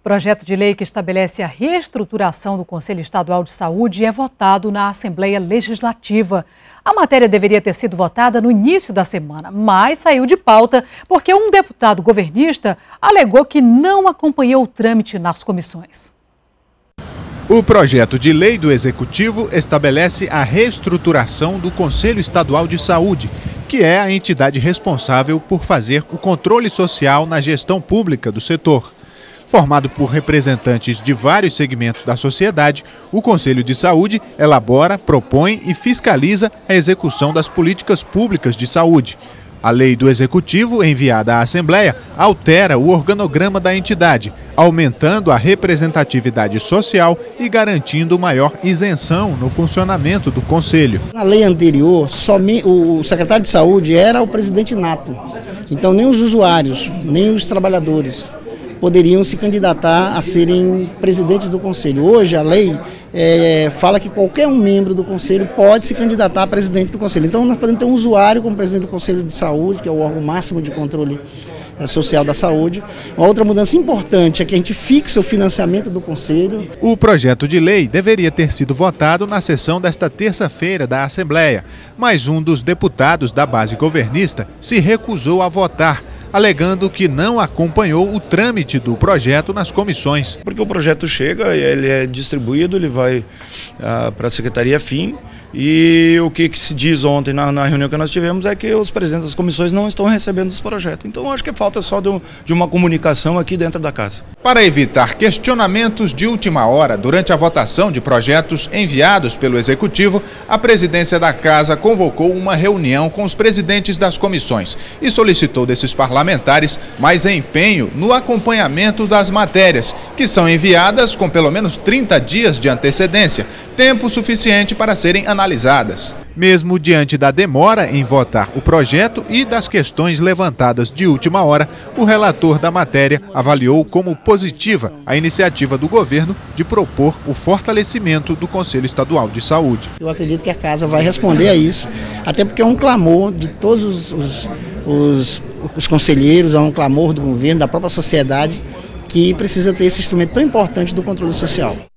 Projeto de lei que estabelece a reestruturação do Conselho Estadual de Saúde é votado na Assembleia Legislativa. A matéria deveria ter sido votada no início da semana, mas saiu de pauta porque um deputado governista alegou que não acompanhou o trâmite nas comissões. O projeto de lei do Executivo estabelece a reestruturação do Conselho Estadual de Saúde, que é a entidade responsável por fazer o controle social na gestão pública do setor. Formado por representantes de vários segmentos da sociedade, o Conselho de Saúde elabora, propõe e fiscaliza a execução das políticas públicas de saúde. A lei do Executivo, enviada à Assembleia, altera o organograma da entidade, aumentando a representatividade social e garantindo maior isenção no funcionamento do Conselho. Na lei anterior, somente o secretário de Saúde era o presidente nato. Então nem os usuários, nem os trabalhadores poderiam se candidatar a serem presidentes do Conselho. Hoje a lei fala que qualquer um membro do Conselho pode se candidatar a presidente do Conselho. Então nós podemos ter um usuário como presidente do Conselho de Saúde, que é o órgão máximo de controle social da saúde. Uma outra mudança importante é que a gente fixa o financiamento do Conselho. O projeto de lei deveria ter sido votado na sessão desta terça-feira da Assembleia, mas um dos deputados da base governista se recusou a votar, alegando que não acompanhou o trâmite do projeto nas comissões. Porque o projeto chega, ele é distribuído, ele vai para a Secretaria FIM, e o que se diz ontem na reunião que nós tivemos é que os presidentes das comissões não estão recebendo esse projeto. Então acho que falta só de uma comunicação aqui dentro da casa. Para evitar questionamentos de última hora durante a votação de projetos enviados pelo Executivo, a presidência da Casa convocou uma reunião com os presidentes das comissões e solicitou desses parlamentares mais empenho no acompanhamento das matérias, que são enviadas com pelo menos 30 dias de antecedência, tempo suficiente para serem analisadas. Mesmo diante da demora em votar o projeto e das questões levantadas de última hora, o relator da matéria avaliou como positiva a iniciativa do governo de propor o fortalecimento do Conselho Estadual de Saúde. Eu acredito que a Casa vai responder a isso, até porque é um clamor de todos os conselheiros, é um clamor do governo, da própria sociedade, que precisa ter esse instrumento tão importante do controle social.